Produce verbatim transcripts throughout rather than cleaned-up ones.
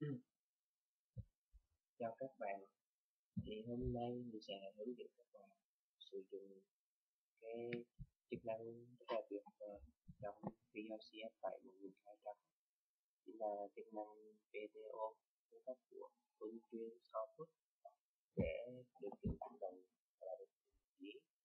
Chào các bạn, thì hôm nay mình sẽ hướng dẫn các bạn sử dụng cái chức năng rất là tuyệt vời trong vê lờ xê ép bảy một nghìn hai trăm, chính là chức năng vê đê ô cung cấp của Full Screen Output để điều khiển tự động và điều khiển chỉ.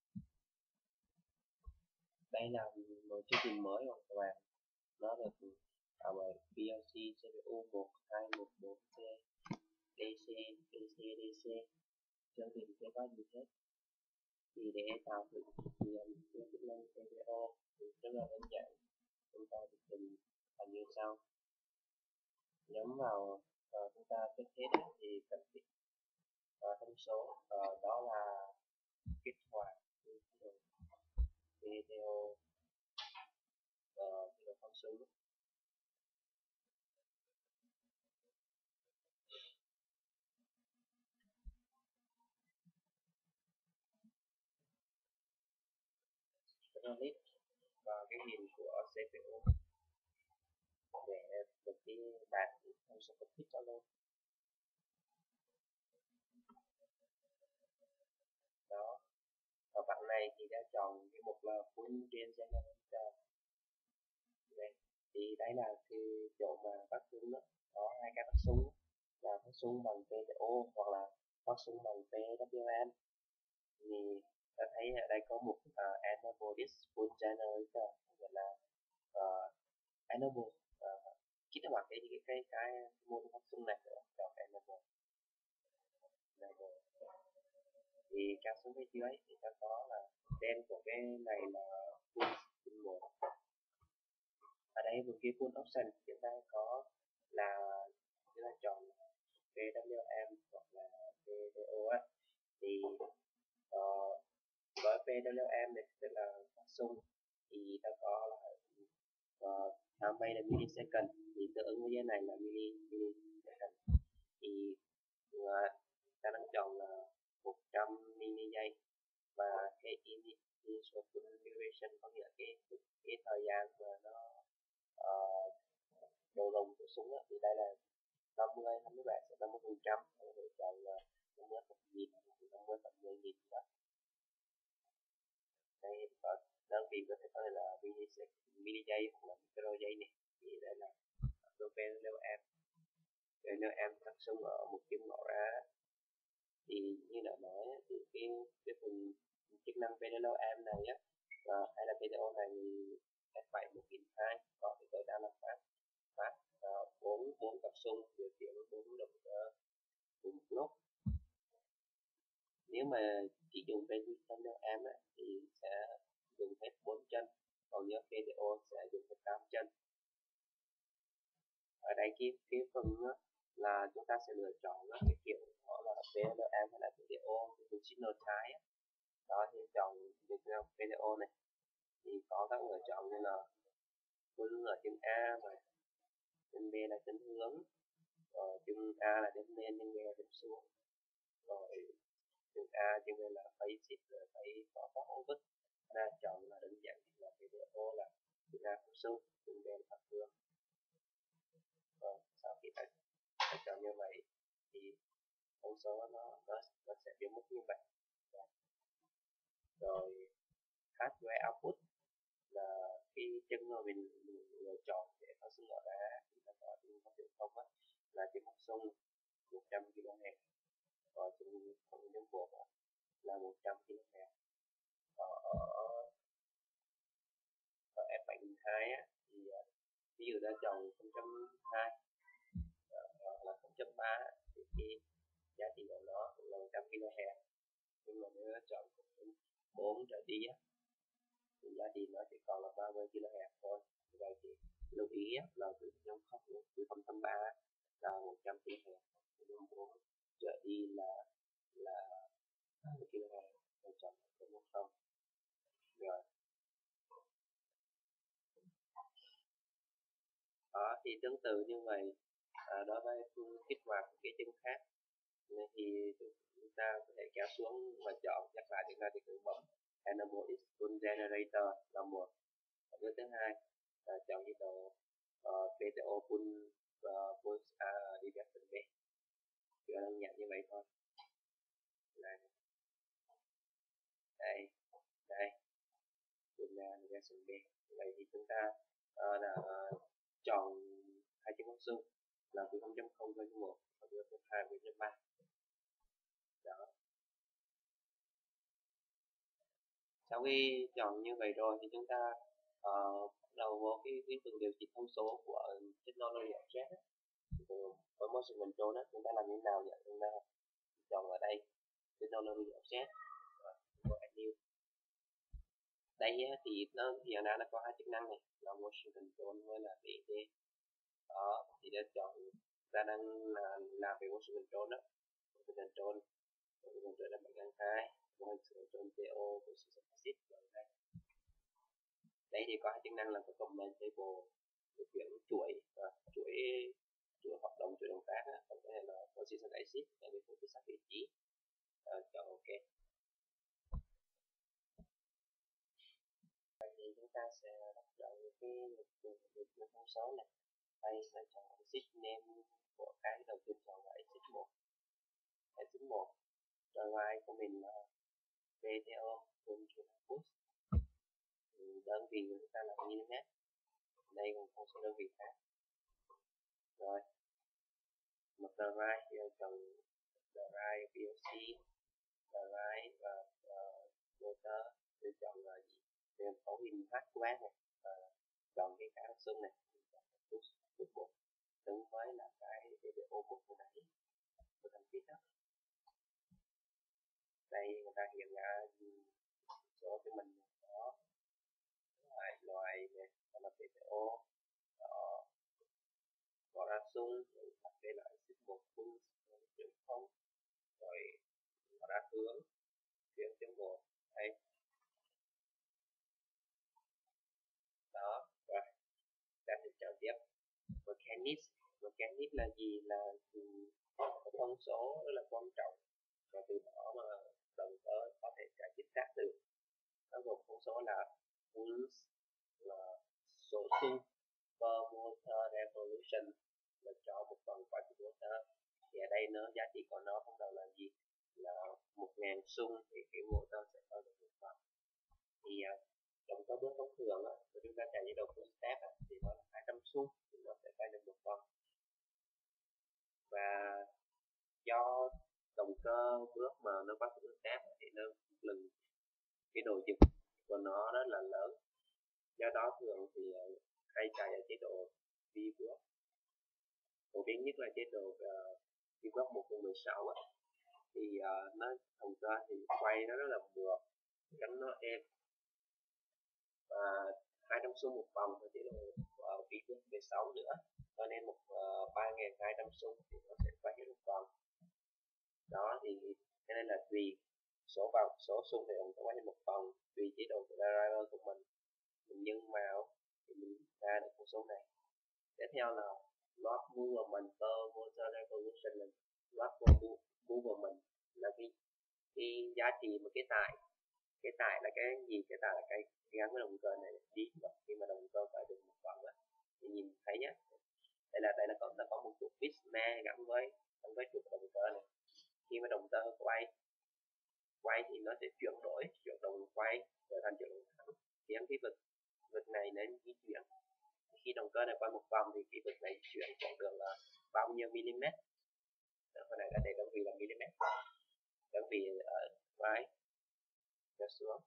Đây là một chương trình mới của các bạn, nó được ở pê lờ xê xê pê u một hai một bốn C đê xê đê xê đê xê. Chương trình sẽ có gì hết thì để tạo được nhận cái chức năng vê đê ô thì rất là đơn giản. Chúng ta thực hiện là như sau: nhấn vào uh, chúng ta trước hết thì cần thiết uh, thông số, uh, đó là kích hoạt video uh, video phóng súng. Click vào cái hình của xê pê u để được cái bảng thông số kích thích cho luôn. Đó, ở bảng này thì đã chọn cái mục là Full Screen Generator. Đây, thì đây là cái chỗ mà bắt súng đó, có hai cái bắt súng là phát súng bằng vê đê ô hoặc là phát súng bằng pê vê em. Thì ta thấy ở đây có một uh, enable this full generator, gọi là uh, enable uh, kích hoạt cái cái cái cái môn phát súng này nữa, chọn enable. enable thì kéo xuống phía dưới thì ta có là tên của cái này là full full một. Ở đây một cái full option chúng ta có là chúng ta chọn pê vê em hoặc là vê đê ô á, thì uh, với pê vê em này tức là phát súng thì ta có là uh, how many millisecond, thì tương ứng với cái này là milli millisecond, thì uh, ta đang chọn là một trăm mili giây, và cái initial duration có nghĩa là cái cái thời gian mà nó uh, đồ lồng của súng á, thì đây là năm mươi, năm mươi bảy, năm mươi phần trăm, có thể chọn là năm mươi phần nghìn, năm mươi phần mười nghìn đó. Đây có đơn vị có thể có thể là mili giây hoặc là micro giây này, thì đây là đối với nếu em nếu em tập súng ở một kim ngõ ra, thì như đã nói thì cái cái phần chức năng vê đê em này á, hay là vê đê ô này ép bảy một nghìn hai trăm có thể tối đa là phát phát bốn bốn tập súng điều khiển bốn động cùng một lúc. Nếu mà chỉ dùng vê đê em á, thì sẽ dùng hết bốn chân, còn nếu vê đê ô sẽ dùng hết tám chân. Ở đây cái cái phần đó là chúng ta sẽ lựa chọn cái kiểu đó là vê đê em hay là vê đê ô, cái signal type á. Đó thì chọn vê đê ô này thì có các lựa chọn như là hướng ở chân A và chân B là chân hướng, rồi chân A là chân lên, chân B là chân xuống, rồi chân A chân B là face shift, rồi face có có vứt. Ta chọn là đơn giản là vê đê ô là chân A phát xuống, chân B là phát hướng. Rồi sau khi ta, ta chọn như vậy thì thông số nó nó nó sẽ biến mất như vậy. Rồi hardware output là cái chân mà mình, mình lựa chọn để phát súng ở đá, thì ta có chân phát súng không á là chân phát súng một trăm ki lô héc, và chân không nhân buộc là một trăm ki lô héc. Ở ở, ở ép bảy nghìn hai á thì ví dụ ta chọn không chấm hai hoặc là không chấm ba thì cái giá trị của nó cũng là một trăm ki lô héc, nhưng mà nếu chọn bốn trở đi á thì giá trị nó chỉ còn là ba mươi ki lô héc thôi. Vậy thì lưu ý là từ không từ không chấm ba là một trăm ki lô héc, từ bốn trở đi là là ba mươi ki lô héc, một trăm một không. Rồi đó, thì tương tự như vậy à, đối với phương kích hoạt cái chân khác thì chúng ta có thể kéo xuống và chọn nhắc lại, chúng ta thì cứ bấm enable is full generator là một. Bước thứ hai là chọn chế độ uh, vê đê ô full uh, full uh, direction B. Vậy thì chúng ta uh, là uh, chọn hai chấm bổ sung là từ không chấm không với một và từ không chấm hai với chấm ba. Đó. Sau khi chọn như vậy rồi thì chúng ta uh, bắt đầu vô cái cái phần điều chỉnh thông số của technology object. Với motion control đó, chúng ta làm như thế nào vậy? Chúng ta chọn ở đây technology object và add new. Đây thì nó hiện ra là có hai chức năng này là motion control với là vê tê. Đó thì để chọn ta đang là làm về motion control đó, motion control motion control là bảy ngàn hai, motion control tê o của system acid ở đây. Đây thì có hai chức năng là có command table điều khiển chuỗi à, chuỗi chuỗi hoạt động chuỗi động tác, còn cái này là position acid để điều khiển xác vị trí. À, chọn ok. Thì chúng ta sẽ chọn cái một thông số này. Đây sẽ chọn exit name của cái đầu tiên, chọn là exit một. Exit một. Rồi ngoài của mình là vê tê o control push. Đơn vị của chúng ta là mm. Đây còn một số đơn vị khác. Rồi. Một the right thì chọn the right pê lờ xê, the right và uh, motor để chọn là gì? Để có hình hát của bác này. À, chọn cái cái xung này. Push push một. Tương với là cái vê tê o một của nãy của thành tích đó. Đây người ta hiện ra số cho mình có loại loại này là vê tê o đó, có ra xung đặt đây là xích một phun chấm không, rồi có ra hướng hướng chấm một đây đó. Rồi ta sẽ chọn tiếp mechanics. Mechanics là gì? Là một thông số rất là quan trọng và từ đó mà động cơ có thể giải chính xác được. Nó gồm thông số là pulse, là số xung per motor revolution, là cho một phần qua chiếc motor. Thì ở đây nó giá trị của nó bắt đầu là gì? Là một ngàn xung thì cái motor sẽ có được một phần. Thì uh, trong cái bước thông thường á, chúng ta chạy với đầu full step á, thì nó là hai trăm xung thì nó sẽ quay được một phần. Và do động cơ bước mà nó có full step thì nó lần cái độ giật của nó rất là lớn. Do đó thường thì uh, hay chạy ở chế độ V-Block. Phổ biến nhất là chế độ uh, V-Block một phần mười sáu á. Thì uh, nó động cơ thì quay nó rất là mượt, gắn nó êm. Và hai trăm xung một vòng ở chế độ uh, V-Block mười sáu nữa. Cho nên một uh, ba nghìn hai trăm xung thì nó sẽ quay hết một vòng. Đó thì cho nên là tùy số vòng, số xung thì ông sẽ quay hết một vòng, tùy chế độ của driver của mình. Mình nhân vào thì mình ra được con số này. Tiếp theo là load movement per motor revolution. Load movement là cái cái giá trị một cái tải. Cái tải là cái gì? Cái tải là cái gắn với động cơ này đi khi mà động cơ phải được một vòng á. Thì nhìn thấy nhé. Đây là đây là có là có một trục pisma gắn với gắn với trục động cơ này. Khi mà động cơ quay quay thì nó sẽ chuyển đổi chuyển động quay trở thành chuyển động thẳng. Thì em cái vực vực này nên di chuyển. Khi động cơ này quay một vòng thì cái vực này chuyển khoảng đường là bao nhiêu mm? Hồi này là để đơn vị là mm. Đơn vị ở quay trở xuống.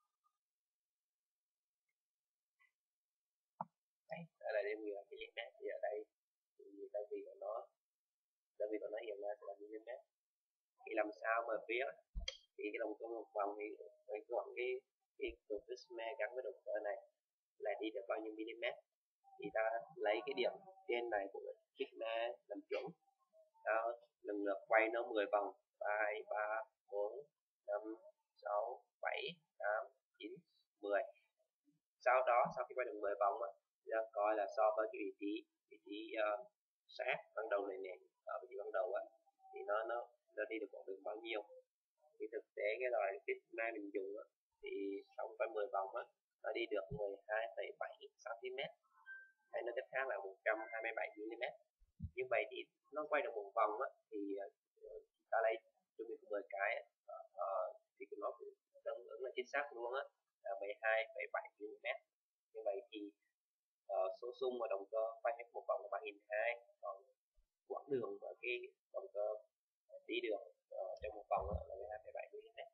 Đây, đây là đơn vị là mm. Thì ở đây thì đơn vị của nó đơn vị của nó hiện ra sẽ là mm. Thì làm sao mà biết thì cái động cơ một vòng thì mình chọn cái cái trục pisma gắn với động cơ này là đi được bao nhiêu mm? Thì ta lấy cái điểm trên này của pisma làm chuẩn. Đó, lần lượt quay nó mười vòng, hai, ba, bốn, năm, sáu, bảy, tám, chín, mười. Sau đó sau khi quay được mười vòng á, ta coi là so với cái vị trí vị trí uh, sát ban đầu này nè, ở vị trí ban đầu á, thì nó nó nó đi được một đường bao nhiêu. Thì thực tế cái loại pisma mình dùng á, thì sau quay mười vòng á, nó đi được mười hai phẩy bảy xăng-ti-mét, hay nói cách khác là một trăm hai mươi bảy mi-li-mét. Như vậy thì nó quay được một vòng á, thì uh, ta lấy cho mình mười cái uh, uh, thì nó cũng tương ứng là chính xác luôn á. là mười hai phẩy bảy ki lô mét. Như vậy thì uh, số xung và động cơ quay hết một vòng là ba nghìn hai trăm, còn quãng đường và cái động cơ đi được uh, trong một vòng là mười hai phẩy bảy ki lô mét.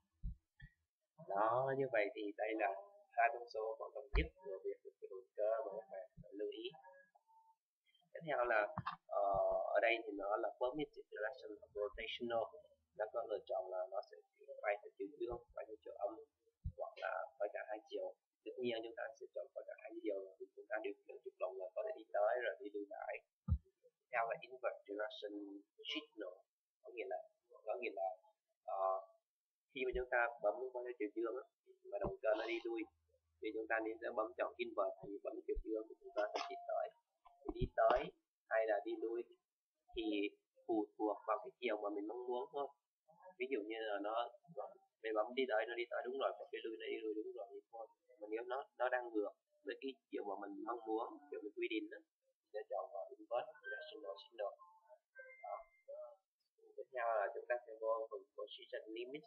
Đó, như vậy thì đây là hai thông số quan trọng nhất của việc thực hiện động cơ mà các bạn phải lưu ý. Tiếp theo là uh, ở đây thì nó là permitted direction of rotational, nó có lựa chọn là nó sẽ quay theo chiều dương, quay theo chiều âm, hoặc là quay cả hai chiều. Tất nhiên chúng ta sẽ chọn quay cả hai chiều thì chúng ta điều khiển trục đồng là có thể đi tới rồi đi lui lại. Theo là invert direction signal, có nghĩa là có nghĩa là uh, khi mà chúng ta bấm qua theo chiều dương á, mà động cơ nó đi lui thì chúng ta nên sẽ bấm chọn invert, thì bấm chiều dương thì chúng ta sẽ đi tới. Thì đi tới hay là đi lui thì phụ thuộc vào cái chiều mà mình mong muốn thôi. Ví dụ như là nó mình bấm đi tới nó đi tới đúng rồi, còn đi lui nó đi lui đúng rồi thì thôi. Mà nếu nó nó đang ngược với cái chiều mà mình mong muốn, chiều mình quy định đó, sẽ chọn vào invert directional signal. Tiếp theo là chúng ta sẽ vô phần position limit.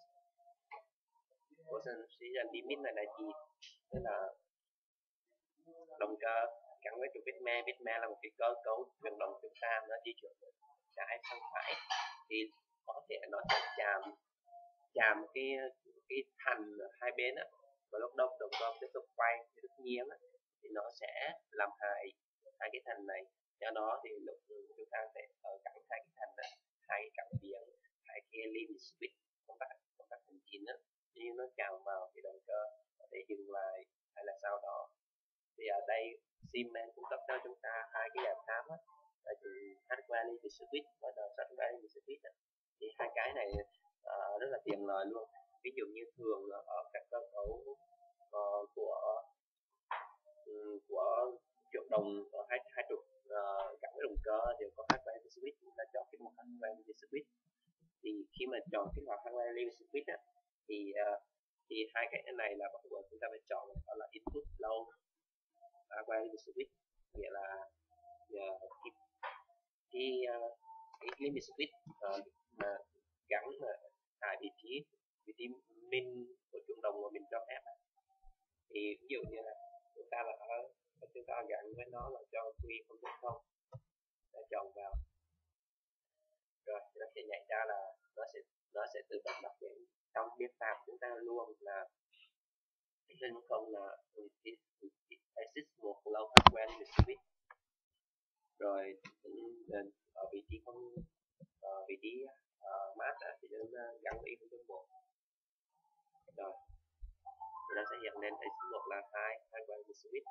Position limit này là gì? Tức là động cơ gắn với trục vết me. Vết me là một cái cơ cấu chuyển động chúng ta, nó di chuyển từ trái sang phải thì có thể nó sẽ chạm chạm cái cái thành hai bên á, và lúc đó động cơ tiếp tục quay thì tất nhiên á, thì nó sẽ làm hại hai cái thành này. Do đó thì lúc chúng ta sẽ ở cạnh hai cái thành này, hai cái cảm biến, hai cái limit switch công tắc công tắc hành chính á, như nó chạm vào thì động cơ có thể dừng lại hay là sau đó. Thì ở đây Siemens cung cấp cho chúng ta hai cái giải pháp á, là hardware limit switch và software limit switch á. Thì hai cái này uh, rất là tiện lợi luôn. Ví dụ như thường là ở các cơ cấu uh, của um, của trục đồng ở hai hai trục uh, gắn với động cơ đều có hardware limit switch, chúng ta chọn cái một hardware limit switch. Thì khi mà chọn cái loại hardware limit switch á, thì uh, thì hai cái này là bắt buộc chúng ta phải chọn, đó là input low hardware limit switch, nghĩa là uh, cái cái, uh, cái limit switch uh, mà gắn tại vị trí vị trí min của trục đồng mà mình cho phép. Thì ví dụ như là chúng ta là ở chúng ta gắn với nó là cho Q không chấm không, đã chọn vào rồi nó sẽ nhảy ra là nó sẽ nó sẽ tự động đọc đến trong biên tạp chúng ta luôn là trên không là assist một low hardware limit switch. Rồi ở vị trí không uh, vị trí uh, mát thì chúng ta gắn với không chấm một rồi thì nó sẽ hiện lên assist một là hai hardware limit switch.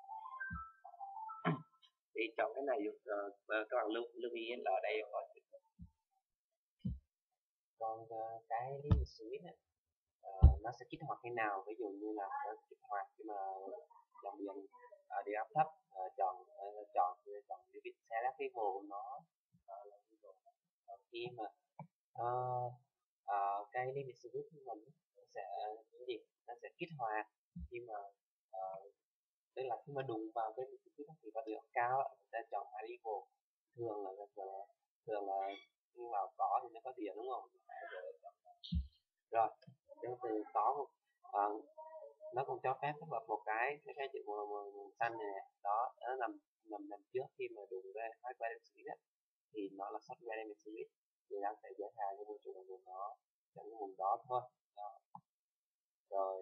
Thì chọn cái này uh, các bạn lưu lưu ý là ở đây có còn uh, cái limit switch này, uh, nó sẽ kích hoạt khi nào. Ví dụ như là nó kích hoạt khi mà dòng điện ở uh, đi áp thấp, uh, chọn uh, chọn chọn cái việc xe lắp cái vô của nó uh, khi mà uh, uh, cái limit switch của mình nó sẽ cái gì nó sẽ kích hoạt khi mà uh, tức là khi mà đụng vào cái cái thì vật liệu cao chúng ta chọn hai level. Thường là thường là khi vào có thì nó có điện đúng không, rồi trong từ có một uh, nó còn cho phép kết hợp một cái cái cái chữ màu, màu, màu xanh này đó, nó nằm nằm nằm trước khi mà đụng ra hardware limit switch thì nó là software limit switch, thì đang sẽ giới hạn cái môi trường của nó trong cái vùng đó thôi đó. Rồi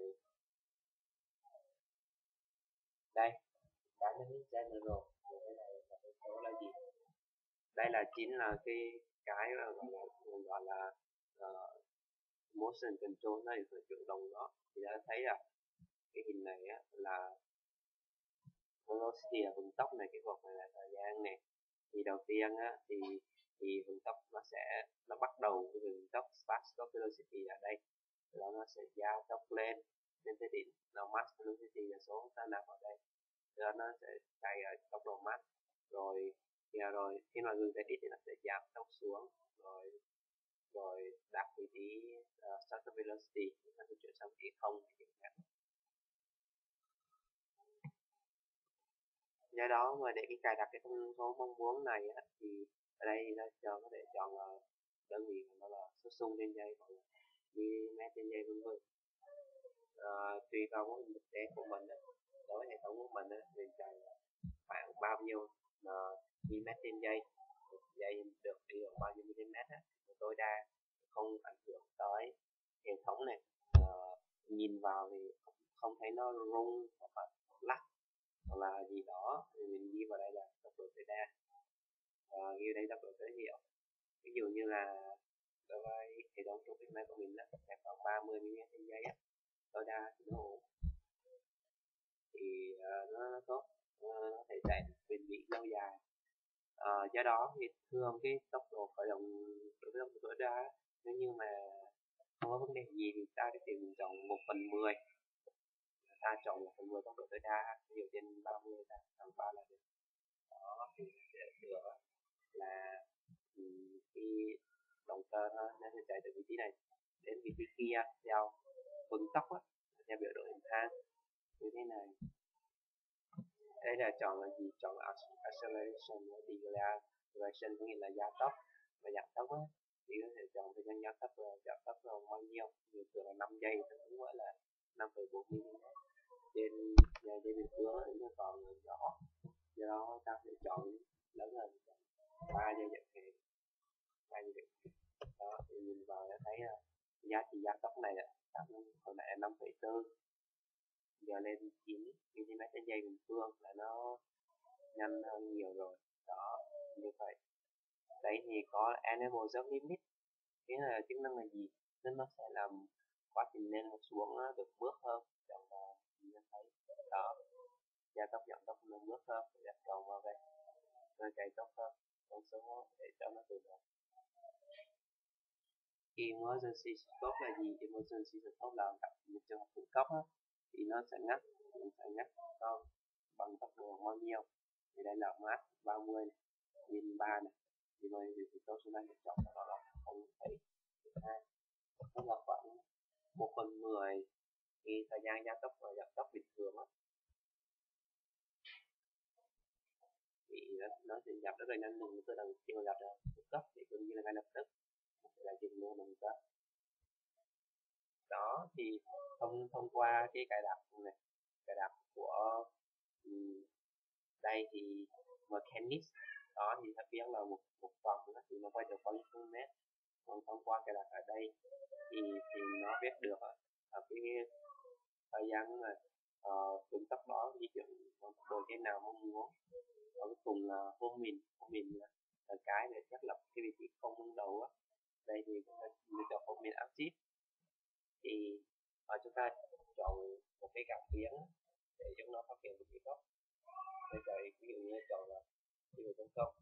đây bán cái general, cái này là cái số là gì, đây là chính là cái cái gọi là gọi là uh, motion control, nó là chuyển động đó. Thì đã thấy là cái hình này á, là velocity là vận tốc này, cái vợt này là thời gian này. Thì đầu tiên á, thì thì vận tốc nó sẽ nó bắt đầu với vận tốc fast stop velocity ở đây, rồi nó sẽ gia tốc lên lên tới đỉnh, là max velocity là số ta nạp ở đây, rồi nó sẽ chạy ở tốc độ max, rồi và rồi khi mà ngừng tới đỉnh thì nó sẽ giảm tốc xuống, rồi rồi đạt vị trí uh, start velocity, chúng ta sẽ chuyển sang vị trí không thì do đó mà để cái cài đặt cái thông số mong muốn này á, thì ở đây nó cho có thể chọn uh, đơn vị nó là số xung trên dây hoặc là mm trên dây vân vân. uh, tùy vào mô hình thực tế của mình á, đối với hệ thống của mình á, mình chạy khoảng bao nhiêu uh, mm trên giây, giây được đi ở bao nhiêu mm á, tối đa không ảnh hưởng tới hệ thống này. Uh, nhìn vào thì không thấy nó rung hoặc là lắc hoặc là gì đó, thì mình ghi vào đây là tốc độ tối đa, uh, ghi đây tốc độ tối thiểu. Ví dụ như là đối với hệ thống trong này của mình là khoảng ba mươi mm trên giây á, tối đa thì nó ổn, thì uh, nó, nó tốt, uh, nó thể chạy bền bỉ lâu dài. Uh, do đó thì thường cái tốc độ khởi động đối với tốc độ tối đa, nếu như mà không có vấn đề gì thì ta có thể mình chọn một phần mười, ta chọn một phần mười tốc độ tối đa, ví dụ trên ba mươi ta chọn ba là được. Đó thì sẽ được là khi động cơ nó sẽ chạy từ vị trí này đến vị trí kia theo vận tốc á, theo biểu đồ hình thang như thế này. Đây là chọn là gì? Chọn là acceleration và deceleration, có nghĩa là gia tốc và giảm tốc á, thì có thể chọn thời gian gia tốc và giảm tốc là bao nhiêu, như thường là năm giây, đúng gọi là năm phẩy bốn mm. Trên nhà dây bình thường thì nó còn nhỏ, do đó ta sẽ chọn lớn hơn, ba giây chẳng hạn, ba giây chẳng hạn. Đó thì nhìn vào đã thấy giá trị gia tốc này là hồi nãy năm phẩy bốn, giờ lên chín mm trên giây bình thường là nó nhanh hơn nhiều rồi. Đó như vậy. Đấy thì có enable jump limit, cái là chức năng là gì? Nên nó sẽ làm quá trình lên và xuống được bước hơn, chọn vào nhìn thấy đó, gia tốc giảm tốc lên bước hơn, đặt chọn vào đây rồi chạy tốc hơn con số để cho nó tự động. Emergency stop là gì? Emergency stop là gặp một trường hợp khẩn cấp á, thì nó sẽ ngắt, nó sẽ ngắt con bằng tốc độ bao nhiêu. Thì đây là mát ba mươi này, min ba này, thì bây giờ thì tôi sẽ đang chọn đó là không phẩy hai, nó là khoảng một phần mười thì thời gian gia tốc và giảm tốc bình thường á, thì nó, nó sẽ giảm rất là nhanh. Mình tôi đang khi mà gặp được cấp thì gần như là ngay lập tức là dừng luôn mình cấp. Đó thì thông thông qua cái cài đặt này, cài đặt của um, đây thì mechanics đó, thì thật biến là một một phần nó thì nó quay được bao nhiêu km, còn thông qua cài đặt ở đây thì thì nó biết được ở cái thời gian mà vận tốc đó di chuyển tốc độ cái nào mong muốn. Và cuối cùng là home min, home min là, là cái để xác lập cái vị trí không ban đầu á. Đây thì mình chọn home min active, thì uh, chúng ta chọn một cái cảm biến để chúng nó phát hiện được cái góc. Bây giờ ví dụ như chọn là ví dụ tấn công,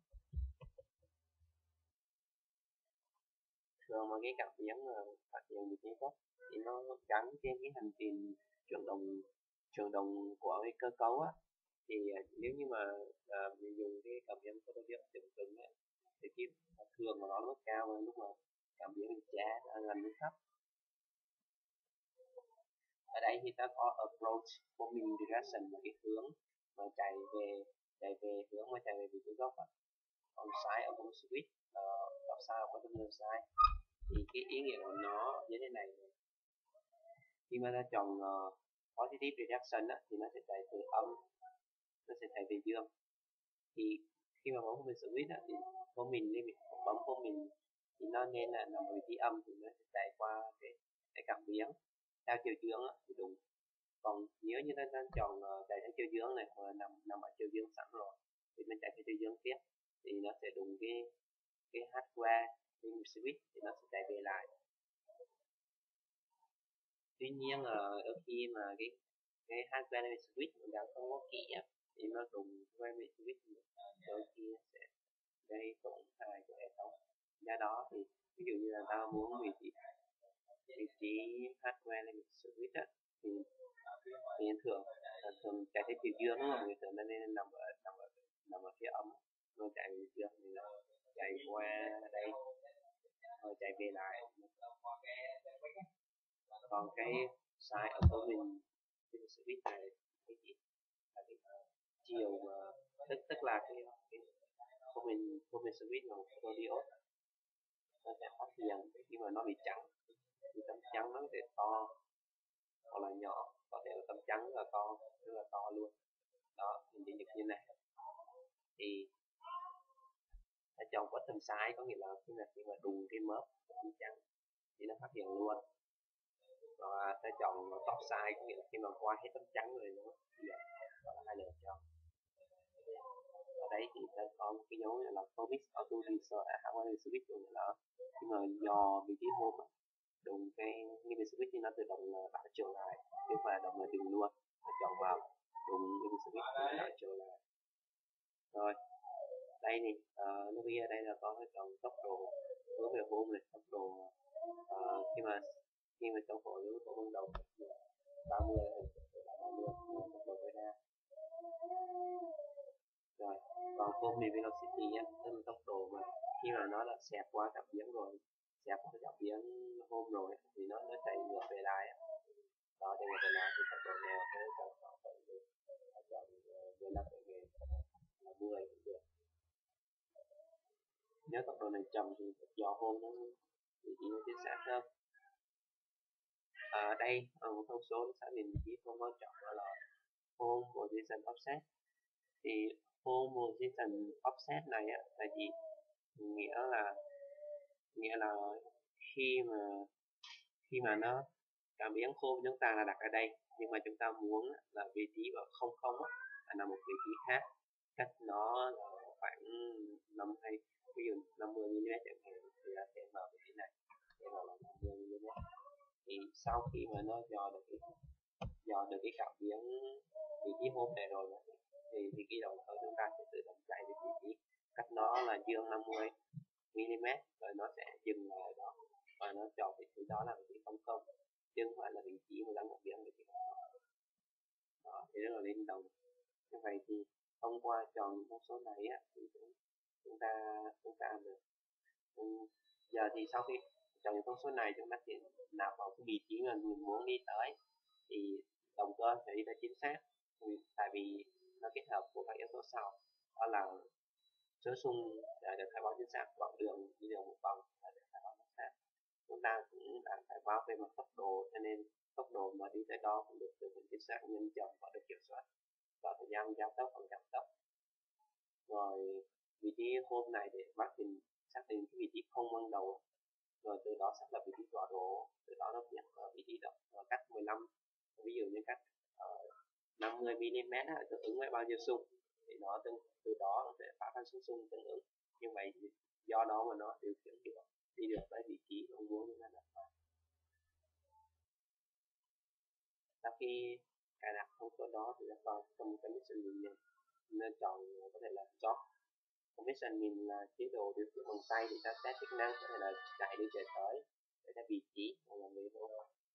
thường mà cái cảm biến phát hiện được cái góc thì nó gắn trên cái hành trình chuyển động chuyển động của cái cơ cấu á, thì uh, nếu như mà uh, mình dùng cái cảm biến có đối tượng chuyển cứng á, thì cái thường mà nó nó cao hơn lúc mà cảm biến mình trả gần như thấp. Ở đây thì ta có approach forming direction là cái hướng mà chạy về chạy về hướng mà chạy về vị trí gốc á, on side ở con switch góc sao có tính left side. Thì cái ý nghĩa của nó như thế này, khi mà ta chọn uh, positive direction á, thì nó sẽ chạy từ âm, nó sẽ chạy về dương. Thì khi mà bấm của mình switch á, thì của mình đi mình bấm của mình thì nó nên là nằm ở vị trí âm, thì nó sẽ chạy qua cái cái cảm biến theo chiều dương á, thì đúng. Còn nếu như ta chọn uh, chạy theo chiều dương này, hoặc là nằm nằm ở chiều dương sẵn rồi, thì mình chạy theo chiều dương tiếp, thì nó sẽ đúng cái cái hardware trên switch, thì nó sẽ chạy về lại. Tuy nhiên là ở khi mà cái cái hardware trên switch mình đang không có kỹ á, thì nó đúng với switch đôi khi sẽ gây tổn hại của hệ thống. Do đó thì ví dụ như là ta muốn vị trí vị trí hardware lên switch á, thì thì thường là thường chạy theo chiều dương, đúng không? Người thường nên nằm ở nằm ở nằm ở phía âm, rồi chạy về dương thì là chạy qua đây rồi chạy về lại. Còn cái side ở của mình trên switch này cái gì là cái chiều mà tức tức là cái cái của mình của mình switch là một cái diode, nó sẽ phát hiện khi mà nó bị trắng thì tấm trắng nó sẽ to, hoặc là nhỏ, có thể là tấm trắng rất là to, rất là to luôn. Đó, mình chỉ như này thì ta chọn bottom size, có nghĩa là khi mà khi mà đùng cái mớp tấm trắng thì nó phát hiện luôn. Và ta chọn top size, có nghĩa là khi mà qua hết tấm trắng rồi nó hiện, đó là hai lựa chọn. Ở đấy thì ta có một cái dấu là Focus Auto Research, à không phải switch luôn là khi mà dò vị trí home đùng cái như cái switch thì nó tự động đảo chiều lại, chứ không phải động là dừng luôn. Ta chọn vào đùng như cái switch thì nó đảo chiều lại. Rồi đây thì uh, Novi ở đây là có cái chọn tốc độ hướng về home này, tốc độ uh, khi mà khi mà trong phổ hướng của ban đầu ba mươi là ba mươi tốc độ tối đa. Rồi còn home velocity á, tức là tốc độ mà khi mà nó đã xẹt qua cảm biến rồi, xẹt qua cảm biến home rồi thì nó nó chạy ngược về lại. Đó, chạy ngược về lại thì tốc độ nào cái chọn chọn chọn mười lăm về là mười cũng được. Nếu tốc độ này chậm thì dò home nó vị trí nó chính xác hơn. Ở đây ở một thông số nó xác định vị trí không quan trọng là home position offset. Thì home position offset này á, là gì? Nghĩa là nghĩa là khi mà khi mà nó cảm biến home chúng ta là đặt ở đây, nhưng mà chúng ta muốn là vị trí vào không không á, là một vị trí khác, cách nó là khoảng năm hay ví dụ năm mươi mi li mét chẳng hạn, thì là sẽ vào vị trí này, sẽ vào là năm mươi mi li mét. Thì sau khi mà nó dò được cái dò được cái cảm biến vị trí home này rồi thì thì cái đồng hồ chúng ta sẽ tự động chạy đến vị trí cách nó là dương năm mươi mi li mét, rồi nó sẽ dừng lại đó và nó chọn vị trí đó là vị trí không không, chứ không phải là vị trí mà gắn cảm biến vị trí không không. Đó thì rất là linh động. Như vậy thì thông qua chọn những thông số này á, thì chúng, chúng ta chúng ta được ừ, giờ thì sau khi chọn những thông số này chúng ta sẽ nạp vào cái vị trí mà mình muốn đi tới, thì động cơ sẽ đi tới chính xác, tại vì nó kết hợp của các yếu tố sau, đó là số xung để được khai báo chính xác, đoạn đường đi đường một vòng để được khai báo chính xác. Chúng ta cũng đã khai báo về mặt tốc độ, cho nên tốc độ mà đi tới đó cũng được được chính xác, nhanh chóng và được kiểm soát, và thời gian giao tốc và giảm tốc. Rồi vị trí home này để bạn tìm xác định cái vị trí không ban đầu, rồi từ đó xác lập vị trí tọa độ, từ đó nó biết ở vị trí đó cách mười lăm, ví dụ như cách uh, năm mươi mi li mét tương ứng với bao nhiêu xung, thì nó từ, từ đó nó sẽ phát ra số xung tương ứng. Như vậy do đó mà nó điều khiển được đi được tới vị trí mong muốn chúng ta đặt vào. Sau khi cài đặt thông số đó thì đặt vào trong cái mission mình nên chọn có thể là job. Mission mình là chế độ điều khiển bằng tay, thì ta set chức năng có thể là chạy đi chạy tới để ta vị trí hoặc là người hô.